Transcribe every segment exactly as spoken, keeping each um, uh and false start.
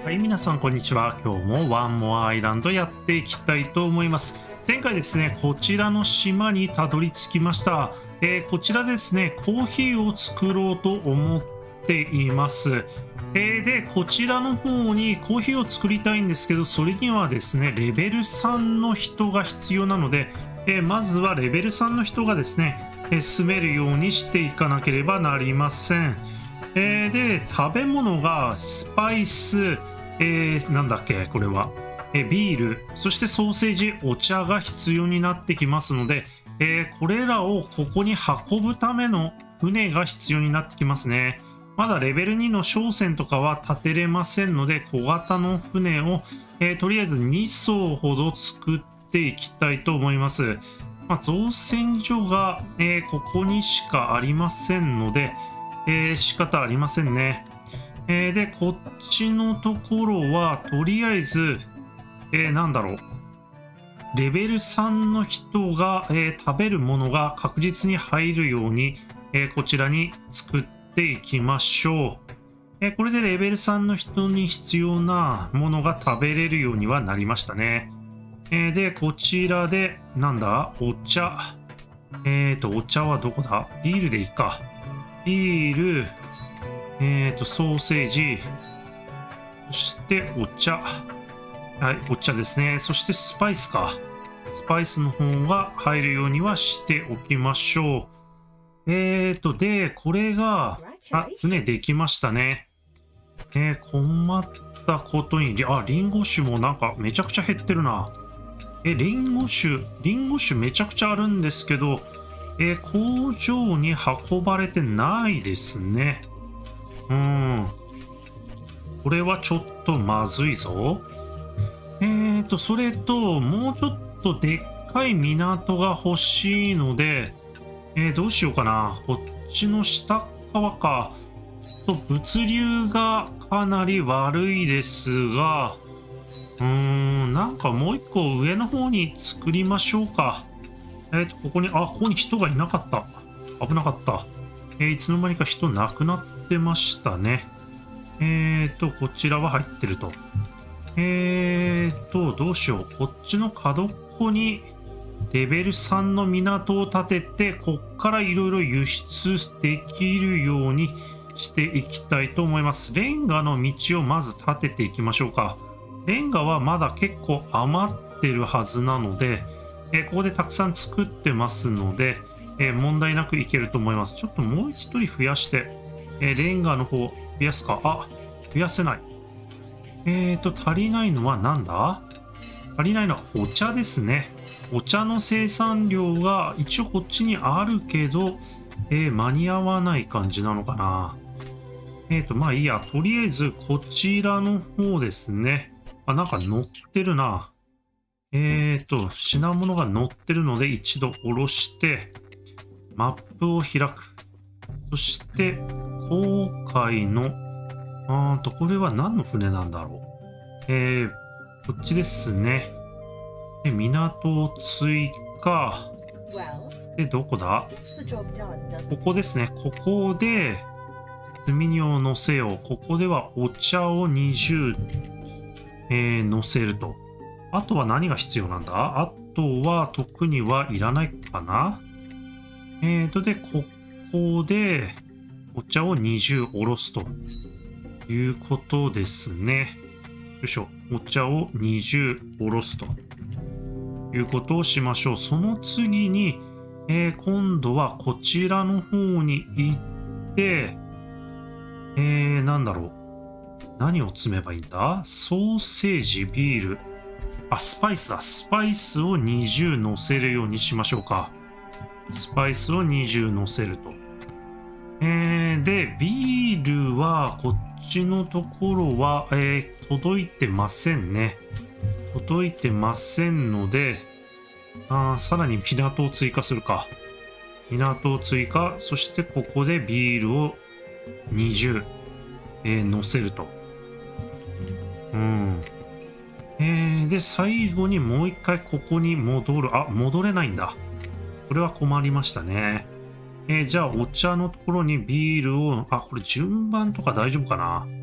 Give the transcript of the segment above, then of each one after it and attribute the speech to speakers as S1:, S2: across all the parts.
S1: はい、皆さんこんにちは。今日もワンモアアイランドやっていきたいと思います。前回ですね、こちらの島にたどり着きました。えー、こちらですね、コーヒーを作ろうと思っています。えー、で、こちらの方にコーヒーを作りたいんですけど、それにはですね、レベルさんの人が必要なので、えー、まずはレベルさんの人がですね、えー、住めるようにしていかなければなりません。えー、で、食べ物がスパイス、えー、なんだっけこれは、えー、ビール、そしてソーセージ、お茶が必要になってきますので、えー、これらをここに運ぶための船が必要になってきますね。まだレベルにの商船とかは建てれませんので、小型の船を、えー、とりあえずに艘ほど作っていきたいと思います。まあ、造船所が、えー、ここにしかありませんので、えー、仕方ありませんね。えー、で、こっちのところは、とりあえず、えー、なんだろう。レベルさんの人が、えー、食べるものが確実に入るように、えー、こちらに作っていきましょう。えー、これでレベルさんの人に必要なものが食べれるようにはなりましたね。えー、で、こちらで、なんだお茶。えっと、お茶はどこだビールでいいか。ビール。えーと、ソーセージ、そしてお茶。はい、お茶ですね。そしてスパイスか。スパイスの方が入るようにはしておきましょう。えーと、で、これが、あ、船できましたね。えー、困ったことに、あ、リンゴ酒もなんかめちゃくちゃ減ってるな。え、リンゴ酒、リンゴ酒めちゃくちゃあるんですけど、えー、工場に運ばれてないですね。うーん。これはちょっとまずいぞ。えーと、それと、もうちょっとでっかい港が欲しいので、えー、どうしようかな。こっちの下側か。と、物流がかなり悪いですが、うーん、なんかもう一個上の方に作りましょうか。えーと、ここに、あ、ここに人がいなかった。危なかった。えー、いつの間にか人なくなってましたね。えーと、こちらは入ってると。えーと、どうしよう。こっちの角っこにレベルさんの港を建てて、こっからいろいろ輸出できるようにしていきたいと思います。レンガの道をまず建てていきましょうか。レンガはまだ結構余ってるはずなので、えー、ここでたくさん作ってますので、えー、問題なくいけると思います。ちょっともう一人増やして、えー、レンガの方、増やすか。あ、増やせない。えーと、足りないのは何だ足りないのはお茶ですね。お茶の生産量が一応こっちにあるけど、えー、間に合わない感じなのかな。えーと、まあいいや。とりあえずこちらの方ですね。あ、なんか乗ってるな。えーと、品物が載ってるので一度下ろして、マップを開く。そして、航海の、あーと、これは何の船なんだろう。えー、こっちですね。で、港を追加。で、どこだここですね。ここで、積み荷を乗せよう。ここではお茶をにじゅう、えー、乗せると。あとは何が必要なんだあとは特にはいらないかなえーと、で、ここで、お茶をにじゅうおろすということですね。よいしょ。お茶をにじゅうおろすということをしましょう。その次に、えー、今度はこちらの方に行って、えー、なんだろう。何を積めばいいんだソーセージ、ビール。あ、スパイスだ。スパイスをにじゅう乗せるようにしましょうか。スパイスをにじゅう乗せると。えー、で、ビールは、こっちのところは、えー、届いてませんね。届いてませんので、あさらに港を追加するか。港を追加、そしてここでビールをにじゅう、えー、乗せると。うん。えー、で、最後にもう一回ここに戻る。あ、戻れないんだ。これは困りましたね。えー、じゃあ、お茶のところにビールを、あ、これ順番とか大丈夫かな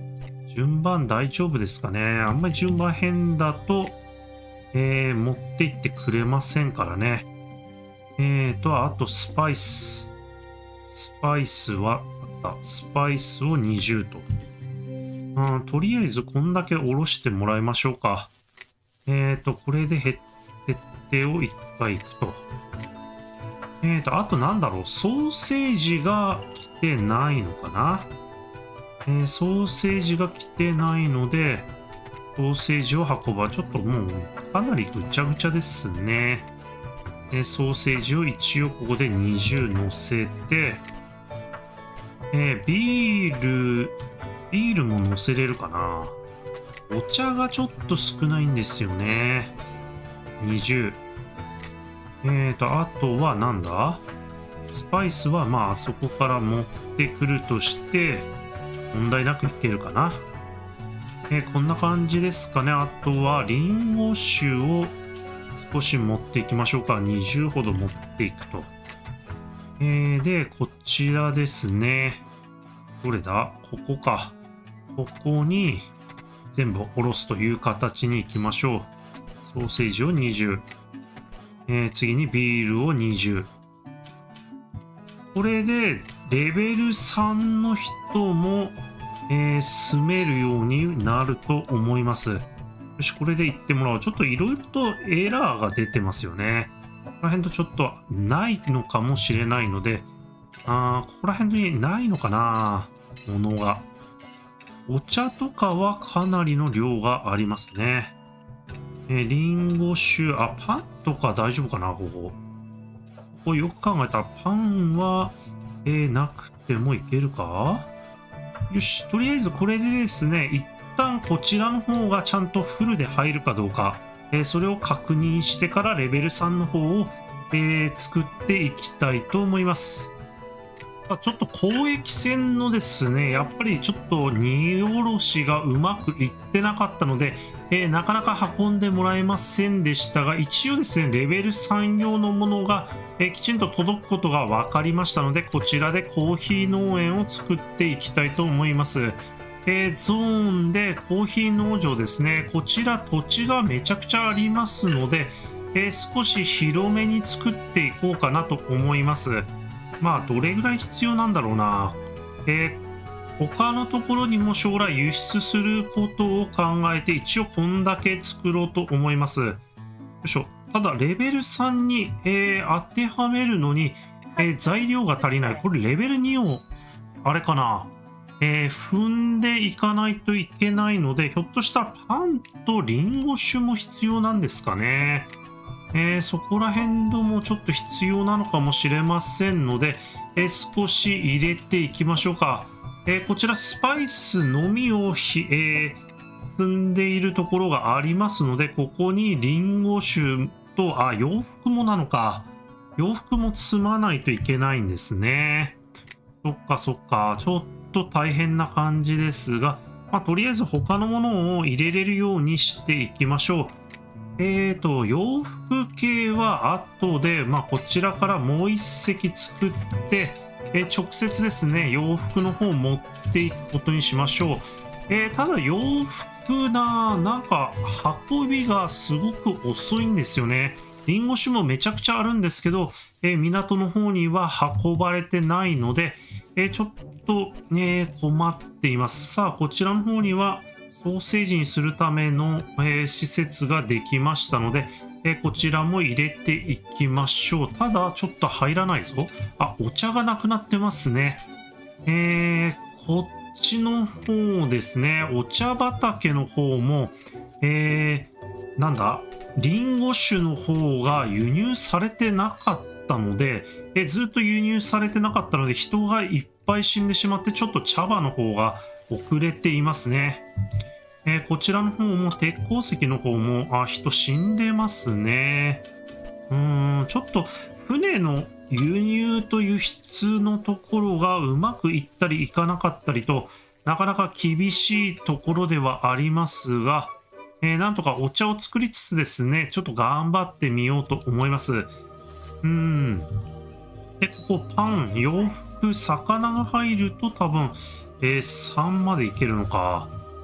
S1: 順番大丈夫ですかね。あんまり順番変だと、えー、持って行ってくれませんからね。えーと、あとスパイス。スパイスは、あった。スパイスをにじゅうと。うん、とりあえずこんだけおろしてもらいましょうか。えーと、これで減ってってをいっかいいくと。えーと、あとなんだろう。ソーセージが来てないのかな。えー、ソーセージが来てないので、ソーセージを運ば、ちょっともうかなりぐちゃぐちゃですね。えー、ソーセージを一応ここでにじゅう乗せて、えー、ビール、ビールも乗せれるかな。お茶がちょっと少ないんですよね。にじゅう。えーと、あとはなんだ？スパイスはまああそこから持ってくるとして、問題なくいけるかな。えー、こんな感じですかね。あとはリンゴ酒を少し持っていきましょうか。にじゅうほど持っていくと。えー、で、こちらですね。どれだ？ここか。ここに全部おろすという形にいきましょう。ソーセージをにじゅう。えー、次にビールをにじゅう。これでレベルさんの人も、えー、住めるようになると思います。よし、これで行ってもらおう。ちょっといろいろとエラーが出てますよね。ここら辺とちょっとないのかもしれないので、あー、ここら辺にないのかな、ものが。お茶とかはかなりの量がありますね。えー、リンゴ酒、あ、パンとか大丈夫かな、ここ。ここよく考えたらパンは、えー、なくてもいけるか？よし、とりあえずこれでですね、一旦こちらの方がちゃんとフルで入るかどうか、えー、それを確認してからレベルさんの方を、えー、作っていきたいと思います。ちょっと交易船のですね、やっぱりちょっと荷下ろしがうまくいってなかったので、えー、なかなか運んでもらえませんでしたが、一応ですね、レベルさん用のものが、えー、きちんと届くことが分かりましたので、こちらでコーヒー農園を作っていきたいと思います。えー、ゾーンでコーヒー農場ですね、こちら土地がめちゃくちゃありますので、えー、少し広めに作っていこうかなと思います。まあ、どれぐらい必要なんだろうな。えー、他のところにも将来輸出することを考えて、一応こんだけ作ろうと思います。よいしょ。ただ、レベルさんに、えー、当てはめるのに、えー、材料が足りない。これレベルにを、あれかな。えー、踏んでいかないといけないので、ひょっとしたらパンとリンゴ酒も必要なんですかね。えー、そこら辺でもちょっと必要なのかもしれませんので、えー、少し入れていきましょうか。えー、こちらスパイスのみをひ、えー、積んでいるところがありますので、ここにリンゴ酒と、あ、洋服もなのか。洋服も積まないといけないんですね。そっかそっか。ちょっと大変な感じですが、まあ、とりあえず他のものを入れれるようにしていきましょう。えーと、洋服系は後で、まあ、こちらからもう一隻作って、えー、直接ですね、洋服の方を持っていくことにしましょう。えー、ただ洋服な、なんか運びがすごく遅いんですよね。リンゴ酒もめちゃくちゃあるんですけど、えー、港の方には運ばれてないので、えー、ちょっと、えー、困っています。さあ、こちらの方には、ソーセージにするための、えー、施設ができましたので、えー、こちらも入れていきましょう。ただ、ちょっと入らないぞ。あ、お茶がなくなってますね。えー、こっちの方ですね。お茶畑の方も、えー、なんだリンゴ酒の方が輸入されてなかったので、えー、ずっと輸入されてなかったので、人がいっぱい死んでしまって、ちょっと茶葉の方が遅れていますね。えー、こちらの方も鉄鉱石の方も、あ、人死んでますね。うーん、ちょっと船の輸入と輸出のところがうまくいったりいかなかったりと、なかなか厳しいところではありますが、えー、なんとかお茶を作りつつですね、ちょっと頑張ってみようと思います。うーん。で、ここパン、洋服、魚が入ると多分、えー、さんまでいけるのか。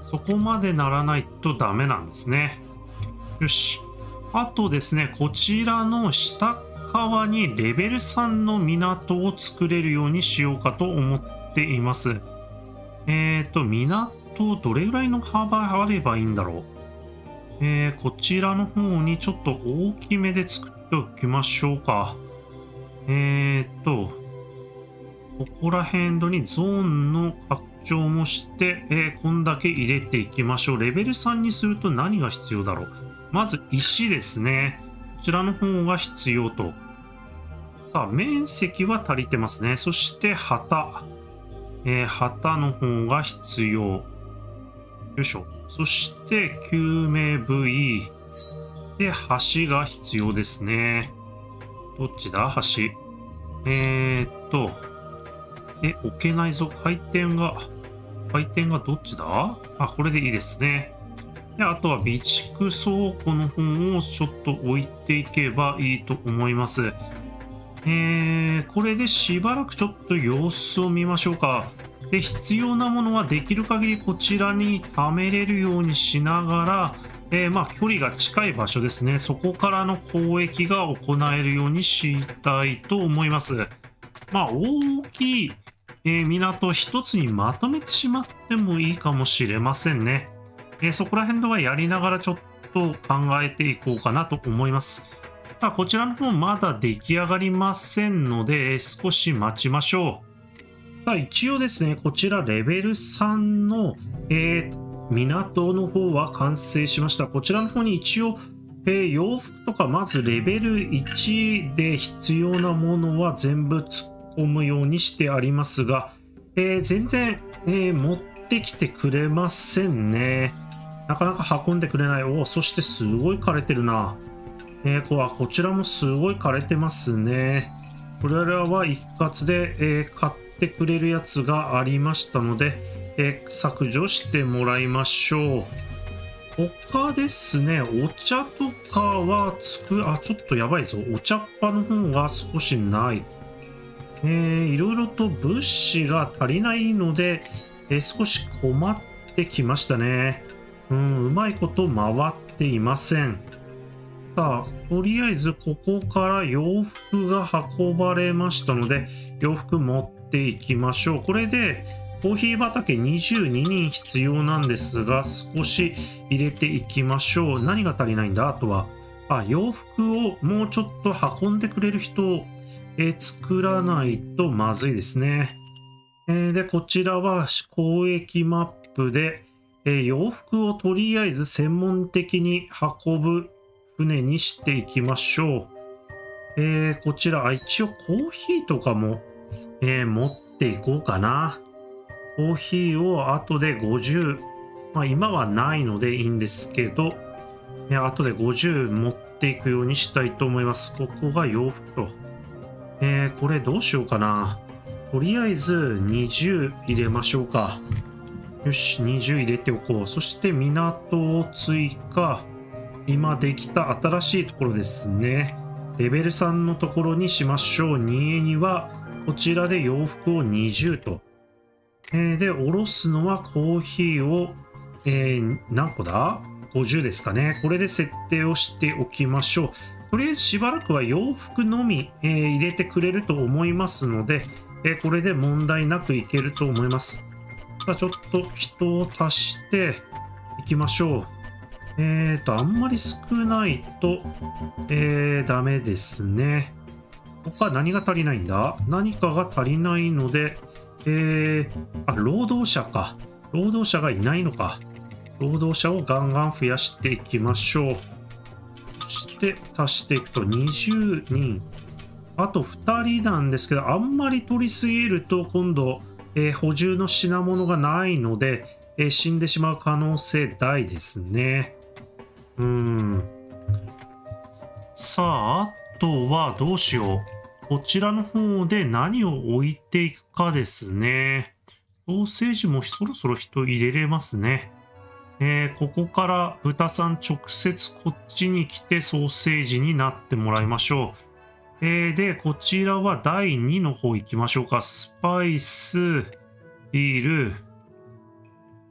S1: そこまでならないとダメなんですね。よし。あとですね、こちらの下側にレベルさんの港を作れるようにしようかと思っています。えっと、港、どれぐらいの幅あればいいんだろう。えー、こちらの方にちょっと大きめで作っておきましょうか。えっと、ここら辺にゾーンの拡張もして、えー、こんだけ入れていきましょう。レベルさんにすると何が必要だろう。まず石ですね。こちらの方が必要と。さあ、面積は足りてますね。そして旗。えー、旗の方が必要。よいしょ。そして、救命部位。で、橋が必要ですね。どっちだ橋。えー、っと。え、置けないぞ。回転が、回転がどっちだ？あ、これでいいですね。で、あとは備蓄倉庫の方をちょっと置いていけばいいと思います。えー、これでしばらくちょっと様子を見ましょうか。で、必要なものはできる限りこちらに貯めれるようにしながら、えー、まあ、距離が近い場所ですね。そこからの交易が行えるようにしたいと思います。まあ、大きい、えー、港一つにまとめてしまってもいいかもしれませんね。えー、そこら辺ではやりながらちょっと考えていこうかなと思います。さあ、こちらの方まだ出来上がりませんので、少し待ちましょう。さあ、一応ですね、こちらレベルさんの、えー、港の方は完成しました。こちらの方に一応、えー、洋服とかまずレベルいちで必要なものは全部突っ込むようにしてありますが、えー、全然、えー、持ってきてくれませんね。なかなか運んでくれない。お、そしてすごい枯れてるな。えー、こはこちらもすごい枯れてますね。これらは一括で、えー、買ってくれるやつがありましたので、えー、削除してもらいましょう。他ですね、お茶とかはつく、あ、ちょっとやばいぞ。お茶っ葉の方が少しない。えー、いろいろと物資が足りないので、えー、少し困ってきましたね。うん、うまいこと回っていません。さあ、とりあえずここから洋服が運ばれましたので、洋服持っていきましょう。これでコーヒー畑にじゅうににん必要なんですが、少し入れていきましょう。何が足りないんだあとは。あ、洋服をもうちょっと運んでくれる人を、えー、作らないとまずいですね。えー、で、こちらは交易マップで、えー、洋服をとりあえず専門的に運ぶ船にしていきましょう。えー、こちら、一応コーヒーとかも、えー、持っていこうかな。コーヒーを後でごじゅう、まあ今はないのでいいんですけど、えー、後でごじゅう持っていくようにしたいと思います。ここが洋服と。えー、これどうしようかな。とりあえずにじゅう入れましょうか。よし、にじゅう入れておこう。そして港を追加。今できた新しいところですね。レベルさんのところにしましょう。にえにはこちらで洋服をにじゅうと。えー、で、おろすのはコーヒーを、えー、何個だ ?ごじゅう ですかね。これで設定をしておきましょう。とりあえずしばらくは洋服のみ、えー、入れてくれると思いますので、えー、これで問題なくいけると思います。さあ、ちょっと人を足していきましょう。えーと、あんまり少ないと、えー、ダメですね。他何が足りないんだ？何かが足りないので、えー、あ、労働者か。労働者がいないのか。労働者をガンガン増やしていきましょう。そして足していくとにじゅうにん。あとふたりなんですけど、あんまり取りすぎると今度、えー、補充の品物がないので、えー、死んでしまう可能性大ですね。うーん。さあ、あとはどうしよう。こちらの方で何を置いていくかですね。ソーセージもそろそろ人入れれますね。えー、ここから豚さん直接こっちに来てソーセージになってもらいましょう。えー、で、こちらはだいにの方行きましょうか。スパイス、ビール、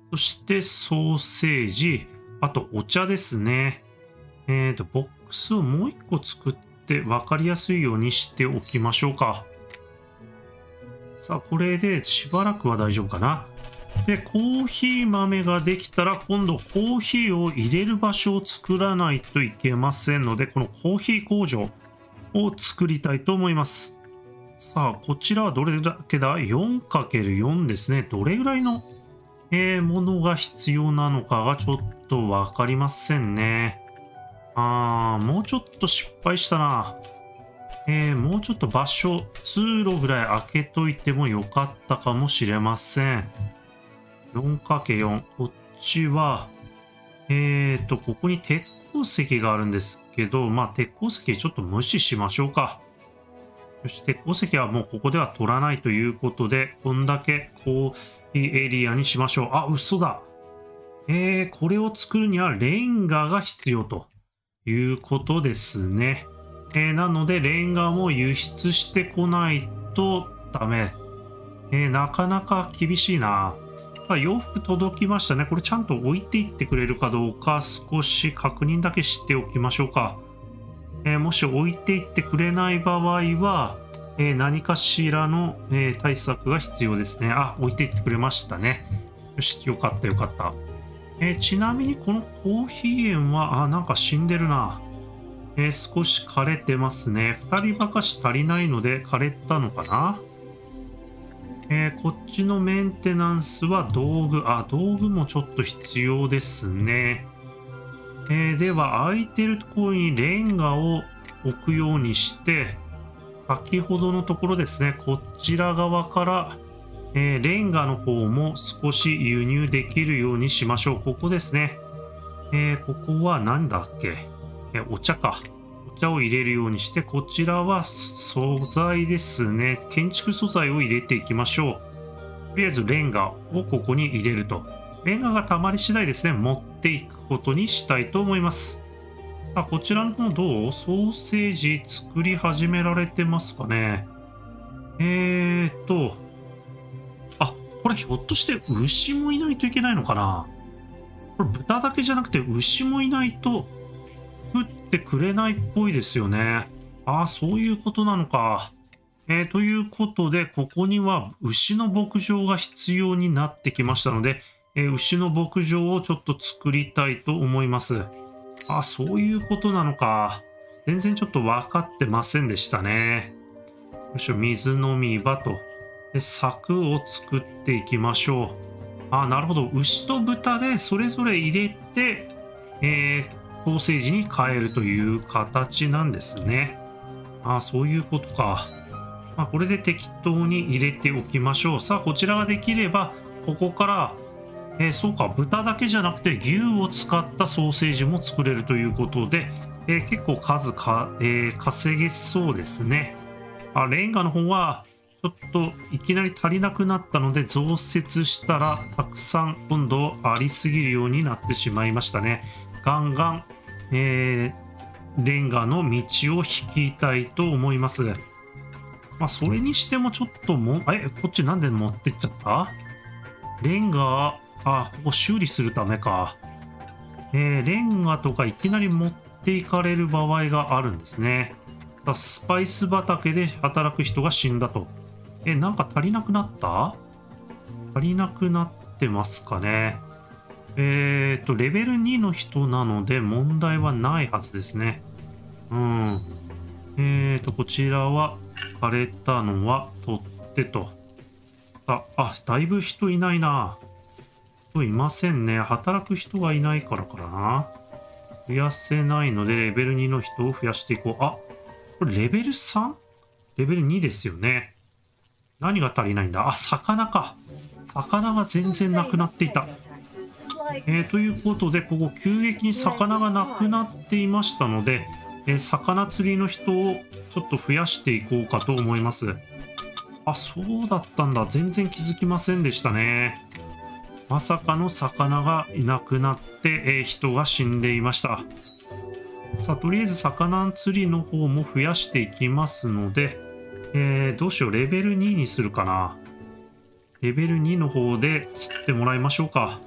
S1: そしてソーセージ、あとお茶ですね。えっと、ボックスをもう一個作って分かりやすいようにしておきましょうか。さあ、これでしばらくは大丈夫かな。で、コーヒー豆ができたら、今度コーヒーを入れる場所を作らないといけませんので、このコーヒー工場を作りたいと思います。さあ、こちらはどれだけだ ?よんかけるよん ですね。どれぐらいの、えー、ものが必要なのかがちょっとわかりませんね。あー、もうちょっと失敗したな。えー、もうちょっと場所、通路ぐらい開けといてもよかったかもしれません。よんかけるよん。こっちは、えーと、ここに鉄鉱石があるんですけど、まあ、鉄鉱石ちょっと無視しましょうか。よし、鉄鉱石はもうここでは取らないということで、こんだけコーヒーエリアにしましょう。あ、嘘だ。えー、これを作るにはレンガが必要ということですね。えー、なので、レンガも輸出してこないとダメ。えー、なかなか厳しいな。さあ、洋服届きましたね。これちゃんと置いていってくれるかどうか少し確認だけしておきましょうか。えー、もし置いていってくれない場合は、えー、何かしらの、えー、対策が必要ですね。あ、置いていってくれましたね。よし、よかったよかった。えー、ちなみにこのコーヒー園は、あ、なんか死んでるな。えー、少し枯れてますね。ふたりばかし足りないので枯れたのかな。えー、こっちのメンテナンスは道具、あ、道具もちょっと必要ですね。えー、では、空いてるところにレンガを置くようにして、先ほどのところですね、こちら側から、えー、レンガの方も少し輸入できるようにしましょう。ここですね。えー、ここは何だっけ、えー、お茶か。お茶を入れるようにして、こちらは素材ですね。建築素材を入れていきましょう。とりあえずレンガをここに入れると。レンガが溜まり次第ですね、持っていくことにしたいと思います。さあ、こちらの方どう？ソーセージ作り始められてますかね。えーっと、あ、これひょっとして牛もいないといけないのかな。これ豚だけじゃなくて牛もいないと作ってくれないっぽいですよね。ああ、そういうことなのか。えー、ということで、ここには牛の牧場が必要になってきましたので、えー、牛の牧場をちょっと作りたいと思います。あ、そういうことなのか。全然ちょっと分かってませんでしたね。よいしょ、水飲み場と。で、柵を作っていきましょう。あ、なるほど。牛と豚でそれぞれ入れて、えー、ソーセージに変えるという形なんですね。あ、そういうことか。まあ、これで適当に入れておきましょう。さあ、こちらができれば、ここから、えー、そうか、豚だけじゃなくて牛を使ったソーセージも作れるということで、えー、結構数か、えー、稼げそうですね。あ、レンガの方は、ちょっといきなり足りなくなったので、増設したら、たくさん今度ありすぎるようになってしまいましたね。ガンガン、えー、レンガの道を引きたいと思います。まあ、それにしてもちょっとも、え、こっちなんで持ってっちゃった？レンガ、あ、ここ修理するためか。えー、レンガとかいきなり持っていかれる場合があるんですね。さあ、スパイス畑で働く人が死んだと。え、なんか足りなくなった？足りなくなってますかね。えーと、レベルにの人なので問題はないはずですね。うん。えーと、こちらは、枯れたのは取ってと。あ、あ、だいぶ人いないな。人いませんね。働く人がいないからかな。増やせないので、レベルにの人を増やしていこう。あ、これレベル さん？ レベルにですよね。何が足りないんだ？あ、魚か。魚が全然なくなっていた。えー、ということで、ここ急激に魚がなくなっていましたので、えー、魚釣りの人をちょっと増やしていこうかと思います。あ、そうだったんだ。全然気づきませんでしたね。まさかの魚がいなくなって、えー、人が死んでいました。さあ、とりあえず魚釣りの方も増やしていきますので、えー、どうしよう。レベルににするかな。レベルにの方で釣ってもらいましょうか。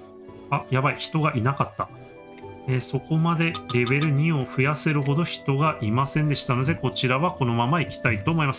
S1: あ、やばい、人がいなかった。えー、そこまでレベルにを増やせるほど人がいませんでしたので、こちらはこのまま行きたいと思います。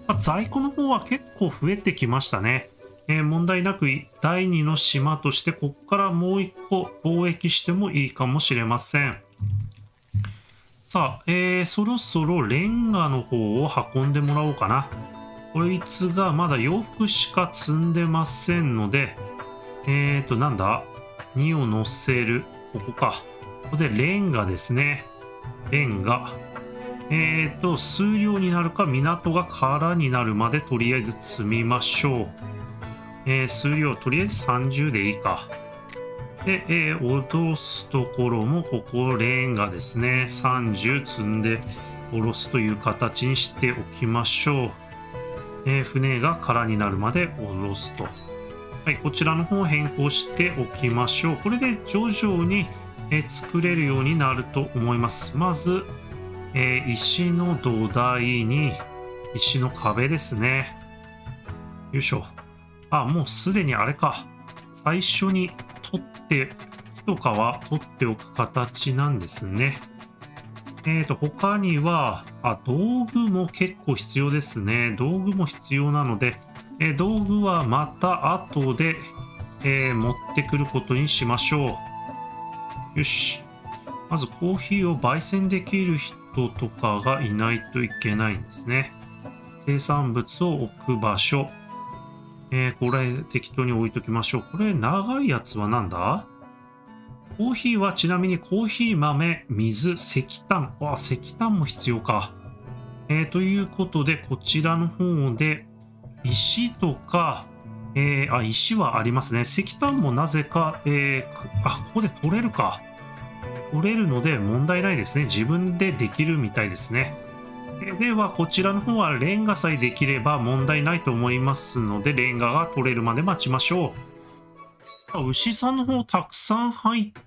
S1: まあ、在庫の方は結構増えてきましたね。えー、問題なくだいにの島として、ここからもういっこ貿易してもいいかもしれません。さあ、えー、そろそろレンガの方を運んでもらおうかな。こいつがまだ洋服しか積んでませんので、えーと、なんだ ?に を乗せる。ここか。ここでレンガですね。レンガ。えーと、数量になるか、港が空になるまでとりあえず積みましょう。えー、数量、とりあえずさんじゅうでいいか。で、えー、脅すところも、ここレンガですね。さんじゅう積んで下ろすという形にしておきましょう。えー、船が空になるまで下ろすと。はい、こちらの方を変更しておきましょう。これで徐々に、えー、作れるようになると思います。まず、えー、石の土台に石の壁ですね。よいしょ。あ、もうすでにあれか。最初に取って、木とかは取っておく形なんですね。えーと、他には、あ、道具も結構必要ですね。道具も必要なので、えー、道具はまた後で、えー、持ってくることにしましょう。よし。まずコーヒーを焙煎できる人とかがいないといけないんですね。生産物を置く場所。えー、これ適当に置いときましょう。これ長いやつはなんだ？コーヒーはちなみにコーヒー豆、水、石炭。あ、石炭も必要か。えー、ということで、こちらの方で石とか、えー、あ、石はありますね。石炭もなぜか、えー、あ、ここで取れるか。取れるので問題ないですね。自分でできるみたいですね。では、こちらの方はレンガさえできれば問題ないと思いますので、レンガが取れるまで待ちましょう。牛さんの方たくさん入って、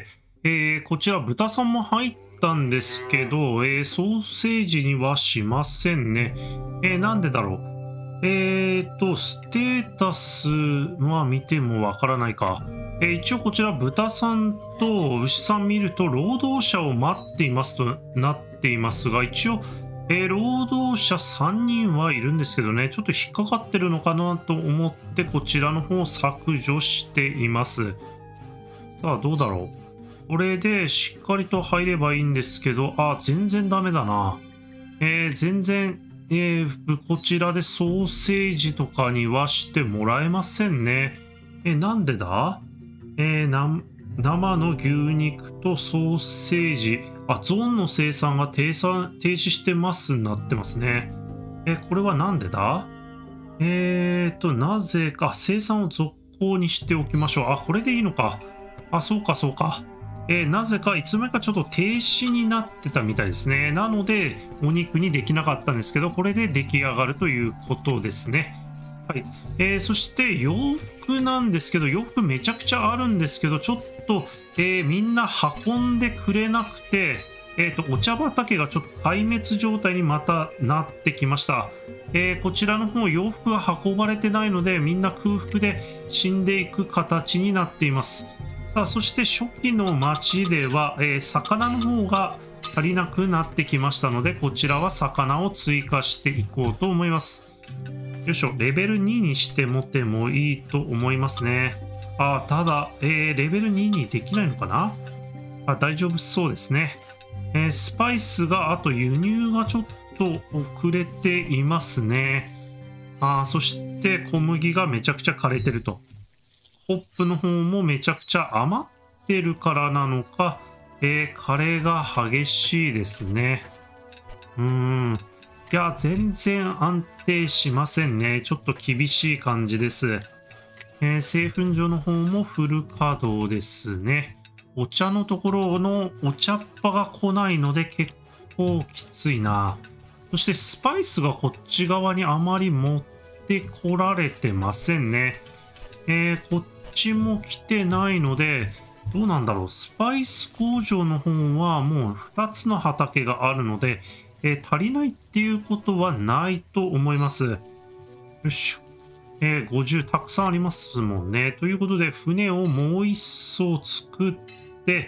S1: えー、こちら豚さんも入ったんですけど、えー、ソーセージにはしませんね。えー、なんでだろう。えーと、ステータスは見てもわからないか。えー、一応こちら豚さんと牛さん見ると労働者を待っていますとなっていますが、一応、えー、労働者さんにんはいるんですけどね、ちょっと引っかかってるのかなと思ってこちらの方を削除しています。さあ、どうだろう。これでしっかりと入ればいいんですけど、あ、全然ダメだな。えー、全然、えー、こちらでソーセージとかにはしてもらえませんね。えー、なんでだえー、な生の牛肉とソーセージ。あ、ゾーンの生産が停産停止してますになってますね。えー、これはなんでだえーと、なぜか生産を続行にしておきましょう。あ、これでいいのか。あ、そうか、そうか。えー、なぜかいつの間にかちょっと停止になってたみたいですね。なので、お肉にできなかったんですけど、これで出来上がるということですね。はい。えー、そして洋服なんですけど、洋服めちゃくちゃあるんですけど、ちょっと、えー、みんな運んでくれなくて、えーと、お茶畑がちょっと壊滅状態にまたなってきました。えー、こちらの方、洋服が運ばれてないので、みんな空腹で死んでいく形になっています。さあ、そして初期の町では、えー、魚の方が足りなくなってきましたので、こちらは魚を追加していこうと思います。よいしょ、レベルににしてもてもいいと思いますね。あ、ただ、えー、レベルににできないのかなあ、大丈夫そうですね。えー、スパイスが、あと輸入がちょっと遅れていますね。あ、そして小麦がめちゃくちゃ枯れてると。ホップの方もめちゃくちゃ余ってるからなのか、えー、枯れが激しいですね。うーん。いや、全然安定しませんね。ちょっと厳しい感じです。えー、製粉所の方もフル稼働ですね。お茶のところのお茶っ葉が来ないので結構きついな。そしてスパイスがこっち側にあまり持ってこられてませんね。えー、こっちも来てないので、どうなんだろう。スパイス工場の方はもうふたつの畑があるので、えー、足りないっていうことはないと思います。よいしょ。 えー、ごじゅうたくさんありますもんね。ということで、船をもう一艘作って、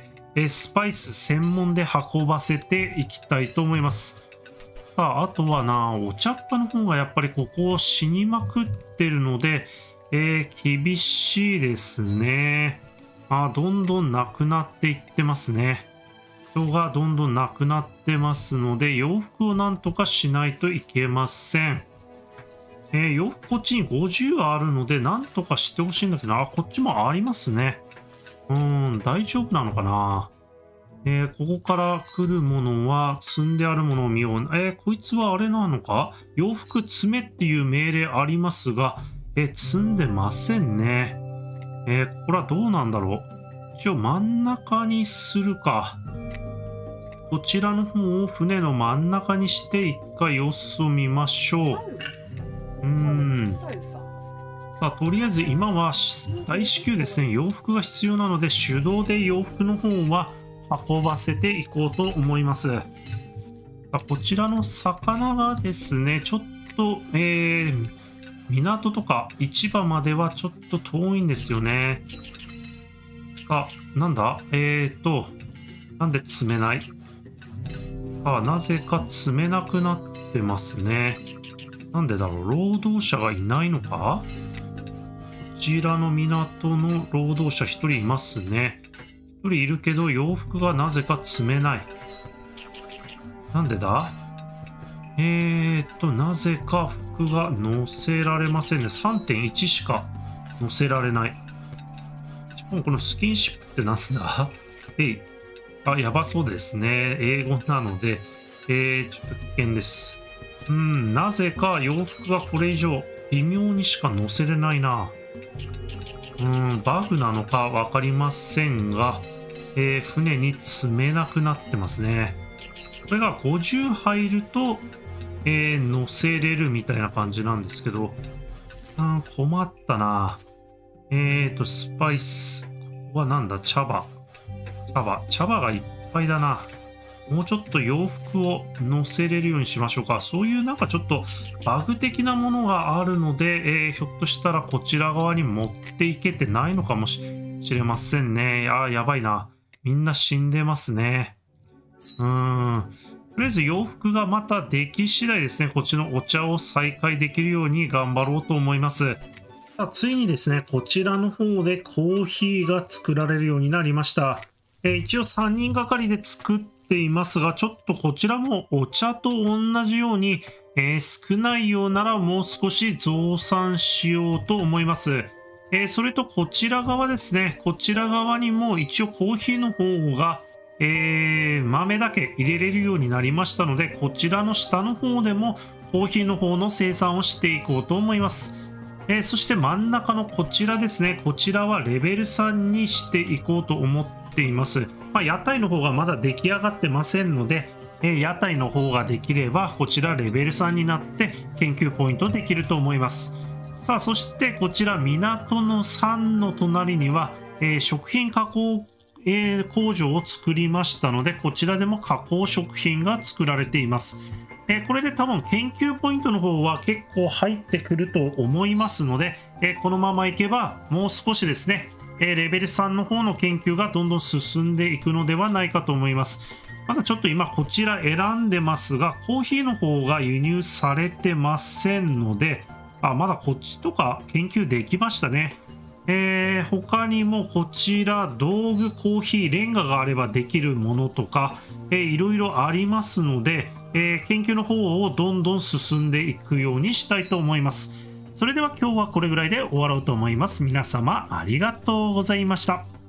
S1: えー、スパイス専門で運ばせていきたいと思います。さあ、あとはな、お茶っ葉の方がやっぱりここを死にまくってるので、えー、厳しいですね。あ、どんどんなくなっていってますね。人がどんどんなくなってますので、洋服をなんとかしないといけません。えー、洋服こっちにごじゅうあるので、なんとかしてほしいんだけど、あ、こっちもありますね。うーん、大丈夫なのかな。えー、ここから来るものは、積んであるものを見よう。えー、こいつはあれなのか、洋服詰めっていう命令ありますが、えー、積んでませんね。えー、これはどうなんだろう。一応真ん中にするか。こちらの方を船の真ん中にして一回様子を見ましょう。うーん。さあ、とりあえず今は大至急ですね、洋服が必要なので手動で洋服の方は運ばせていこうと思います。さあ、こちらの魚がですね、ちょっと、えー、港とか市場まではちょっと遠いんですよね。あ、なんだえーと、なんで積めない？あ、なぜか積めなくなってますね。なんでだろう、労働者がいないのか？こちらの港の労働者ひとりいますね。ひとりいるけど洋服がなぜか積めない。なんでだ？えーっと、なぜか服が乗せられませんね。さんてんいち しか乗せられない。しかもこのスキンシップってなんだ？えい。あ、やばそうですね。英語なので、えー、ちょっと危険です。うん、なぜか洋服がこれ以上微妙にしか乗せれないな。うん、バグなのかわかりませんが、えー、船に積めなくなってますね。これがごじゅう入ると、えー、乗せれるみたいな感じなんですけど、うん、困ったな。えーと、スパイス。ここはなんだ？茶葉。茶葉。茶葉がいっぱいだな。もうちょっと洋服を乗せれるようにしましょうか。そういうなんかちょっとバグ的なものがあるので、えー、ひょっとしたらこちら側に持っていけてないのかもしれませんね。あー、やばいな。みんな死んでますね。うーん。とりあえず洋服がまたでき次第ですね、こっちのお茶を再開できるように頑張ろうと思います。さあ、ついにですね、こちらの方でコーヒーが作られるようになりました。えー、一応さんにんがかりで作っていますが、ちょっとこちらもお茶と同じように、えー、少ないようならもう少し増産しようと思います。えー、それとこちら側ですね、こちら側にも一応コーヒーの方が、えー、豆だけ入れれるようになりましたので、こちらの下の方でもコーヒーの方の生産をしていこうと思います。えー、そして真ん中のこちらですね、こちらはレベルさんにしていこうと思っています。まあ、屋台の方がまだ出来上がってませんので、えー、屋台の方ができればこちらレベルさんになって研究ポイントできると思います。さあ、そしてこちら港のさんの隣には、えー、食品加工えー、工場を作りましたので、こちらでも加工食品が作られています。えー、これで多分研究ポイントの方は結構入ってくると思いますので、えー、このままいけばもう少しですね、えー、レベルさんの方の研究がどんどん進んでいくのではないかと思います。まだちょっと今こちら選んでますが、コーヒーの方が輸入されてませんので、あ、まだこっちとか研究できましたね。えー、他にもこちら道具コーヒーレンガがあればできるものとか、えー、いろいろありますので、えー、研究の方をどんどん進んでいくようにしたいと思います。それでは今日はこれぐらいで終わろうと思います。皆様ありがとうございました。